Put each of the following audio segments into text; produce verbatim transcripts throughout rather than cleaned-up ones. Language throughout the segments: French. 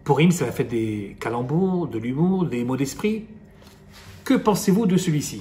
Purim, c'est la fête des calembours, de l'humour, des mots d'esprit. Que pensez-vous de celui-ci?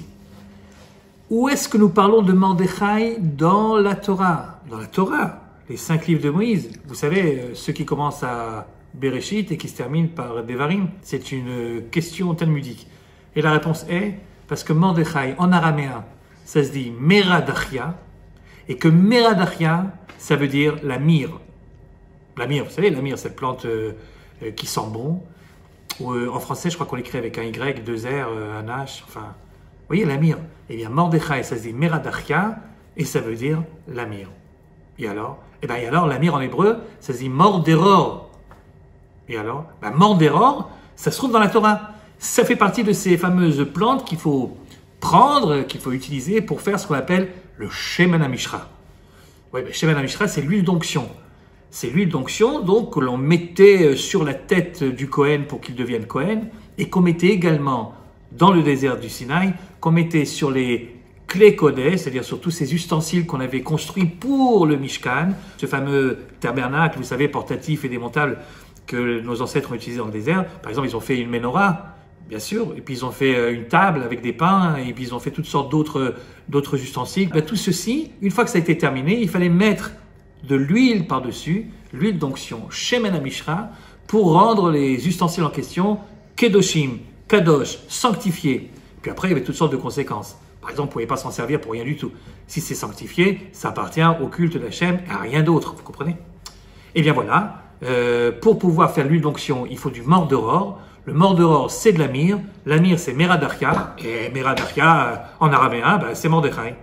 Où est-ce que nous parlons de Mordechai dans la Torah? Dans la Torah, les cinq livres de Moïse. Vous savez, ceux qui commencent à Bereshit et qui se terminent par Devarim. C'est une question talmudique. Et la réponse est, parce que Mordechai, en araméen, ça se dit Meradachia, et que Meradachia, ça veut dire la myrrhe. La myrrhe, vous savez, la myrrhe, cette plante euh, euh, qui sent bon. Ou, euh, en français, je crois qu'on l'écrit avec un Y, deux R, euh, un H, enfin... Vous voyez, la myrrhe. Eh bien, Mordechai, ça se dit Meradachia, et ça veut dire la myrrhe. Et alors? Eh bien, et alors, la myrrhe en hébreu, ça se dit Morderor. Et alors? Ben, Morderor, ça se trouve dans la Torah. Ça fait partie de ces fameuses plantes qu'il faut prendre, qu'il faut utiliser pour faire ce qu'on appelle le Shemen HaMishra. Oui, ben, Shemen HaMishra, c'est l'huile d'onction. C'est l'huile d'onction, donc, que l'on mettait sur la tête du Kohen pour qu'il devienne Kohen, et qu'on mettait également dans le désert du Sinaï, qu'on mettait sur les clés Kodesh, c'est-à-dire sur tous ces ustensiles qu'on avait construits pour le Mishkan, ce fameux tabernacle, vous savez, portatif et démontable que nos ancêtres ont utilisé dans le désert. Par exemple, ils ont fait une menorah, bien sûr, et puis ils ont fait une table avec des pains, et puis ils ont fait toutes sortes d'autres d'autres ustensiles. Ben, tout ceci, une fois que ça a été terminé, il fallait mettre de l'huile par-dessus, l'huile d'onction, Shemen HaMishra, pour rendre les ustensiles en question Kedoshim, Kadosh, sanctifié. Puis après, il y avait toutes sortes de conséquences. Par exemple, vous ne pouvez pas s'en servir pour rien du tout. Si c'est sanctifié, ça appartient au culte d'Hachem et à rien d'autre, vous comprenez? Et bien voilà, euh, pour pouvoir faire l'huile d'onction, il faut du mordoror. Le mordoror, c'est de la myrrhe. La myrrhe, c'est Meradachia. Et Meradachia, en araméen, ben, c'est Mordechai.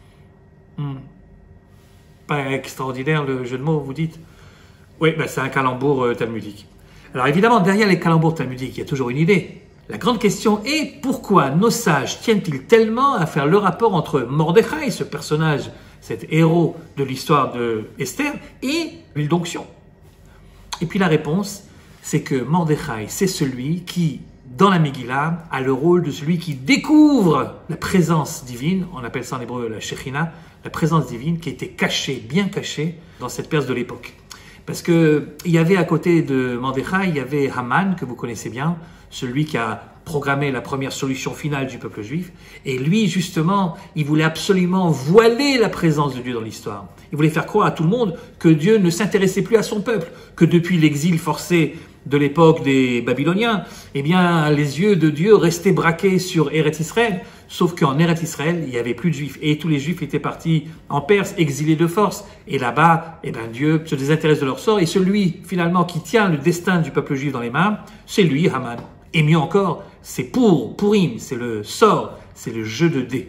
Hmm. Pas extraordinaire le jeu de mots, vous dites? Oui, ben, c'est un calembour euh, talmudique. Alors évidemment, derrière les calembours talmudiques, il y a toujours une idée. La grande question est pourquoi nos sages tiennent-ils tellement à faire le rapport entre Mordechai, ce personnage, cet héros de l'histoire de Esther, et l'huile d'onction? Et puis la réponse, c'est que Mordechai, c'est celui qui, dans la Megillah, a le rôle de celui qui découvre la présence divine, on appelle ça en hébreu la Shekhinah, la présence divine qui était cachée, bien cachée, dans cette Perse de l'époque. Parce qu'il y avait à côté de Mordechai, il y avait Haman, que vous connaissez bien, celui qui a programmé la première solution finale du peuple juif. Et lui, justement, il voulait absolument voiler la présence de Dieu dans l'histoire. Il voulait faire croire à tout le monde que Dieu ne s'intéressait plus à son peuple, que depuis l'exil forcé de l'époque des Babyloniens, eh bien, les yeux de Dieu restaient braqués sur Eretz Israël, sauf qu'en Eretz Israël, il n'y avait plus de juifs. Et tous les juifs étaient partis en Perse, exilés de force. Et là-bas, eh bien, Dieu se désintéresse de leur sort. Et celui, finalement, qui tient le destin du peuple juif dans les mains, c'est lui, Haman. Et mieux encore, c'est pour, Purim, c'est le sort, c'est le jeu de dés.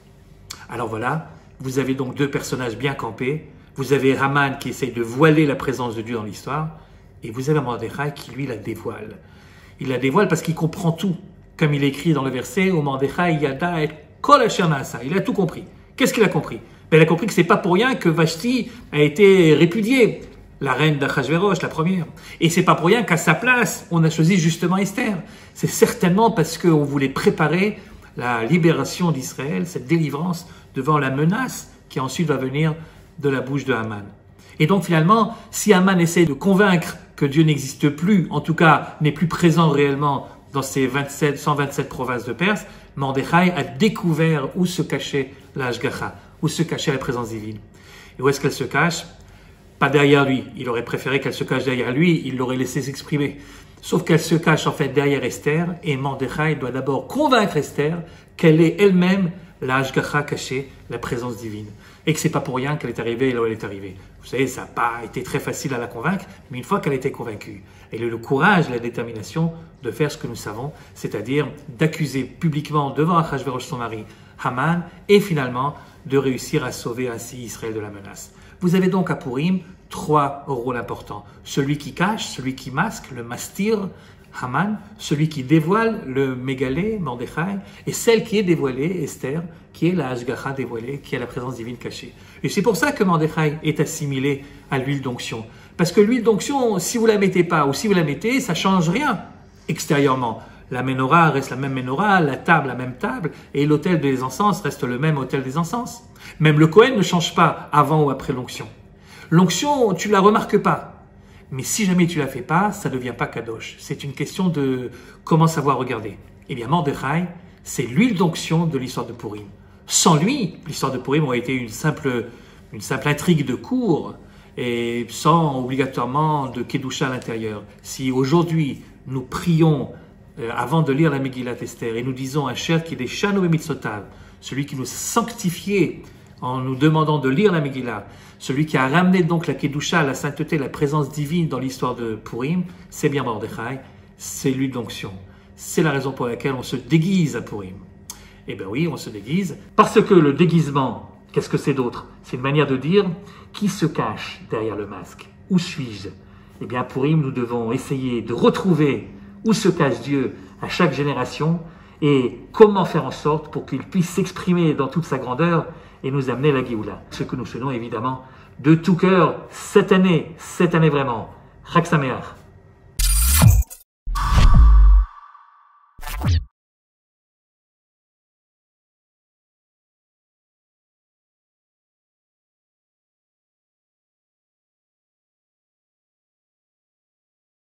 Alors voilà, vous avez donc deux personnages bien campés. Vous avez Haman qui essaye de voiler la présence de Dieu dans l'histoire. Et vous avez Mordechai qui, lui, la dévoile. Il la dévoile parce qu'il comprend tout. Comme il est écrit dans le verset, « Au Mordechai yada et kol asher naasa ». Il a tout compris. Qu'est-ce qu'il a compris? Ben, il a compris que c'est pas pour rien que Vashti a été répudiée, la reine d'Achashverosh, la première. Et c'est pas pour rien qu'à sa place, on a choisi justement Esther. C'est certainement parce qu'on voulait préparer la libération d'Israël, cette délivrance devant la menace qui ensuite va venir de la bouche de Haman. Et donc finalement, si Haman essaie de convaincre que Dieu n'existe plus, en tout cas n'est plus présent réellement dans ces vingt-sept, cent vingt-sept provinces de Perse, Mordechai a découvert où se cachait la Hashgacha, où se cachait la présence divine. Et où est-ce qu'elle se cache? Pas derrière lui. Il aurait préféré qu'elle se cache derrière lui, il l'aurait laissé s'exprimer. Sauf qu'elle se cache en fait derrière Esther, et Mordechai doit d'abord convaincre Esther qu'elle est elle-même la Hashgacha cachée, la présence divine. Et que c'est pas pour rien qu'elle est arrivée là où elle est arrivée. Vous savez, ça n'a pas été très facile à la convaincre, mais une fois qu'elle a été convaincue, elle a eu le courage et la détermination de faire ce que nous savons, c'est-à-dire d'accuser publiquement devant Achashverosh son mari, Haman, et finalement de réussir à sauver ainsi Israël de la menace. Vous avez donc à Purim trois rôles importants. Celui qui cache, celui qui masque, le mastir, Haman, celui qui dévoile, le mégalé, Mordechai, et celle qui est dévoilée, Esther, qui est la Hashgacha dévoilée, qui est la présence divine cachée. Et c'est pour ça que Mordechai est assimilé à l'huile d'onction. Parce que l'huile d'onction, si vous la mettez pas ou si vous la mettez, ça change rien extérieurement. La menorah reste la même menorah, la table la même table, et l'autel des encens reste le même autel des encens. Même le Kohen ne change pas avant ou après l'onction. L'onction, tu la remarques pas. Mais si jamais tu la fais pas, ça ne devient pas kadosh. C'est une question de comment savoir regarder. Eh bien, Mordechai, c'est l'huile d'onction de l'histoire de Purim. Sans lui, l'histoire de Purim aurait été une simple, une simple intrigue de cour et sans obligatoirement de Kedusha à l'intérieur. Si aujourd'hui, nous prions euh, avant de lire la Megillat Esther et nous disons à Cher qu'il est Shanu Mitzvotav, celui qui nous a sanctifiés en nous demandant de lire la Megillah, celui qui a ramené donc la Kedusha, la sainteté, la présence divine dans l'histoire de Purim, c'est bien Mordechai, c'est l'huile d'onction. C'est la raison pour laquelle on se déguise à Purim. Eh bien oui, on se déguise, parce que le déguisement, qu'est-ce que c'est d'autre? C'est une manière de dire qui se cache derrière le masque. Où suis-je? Eh bien, à Purim, nous devons essayer de retrouver où se cache Dieu à chaque génération et comment faire en sorte pour qu'il puisse s'exprimer dans toute sa grandeur et nous amener la Géoula. Ce que nous souhaitons évidemment de tout cœur cette année, cette année vraiment. Chag Sameach.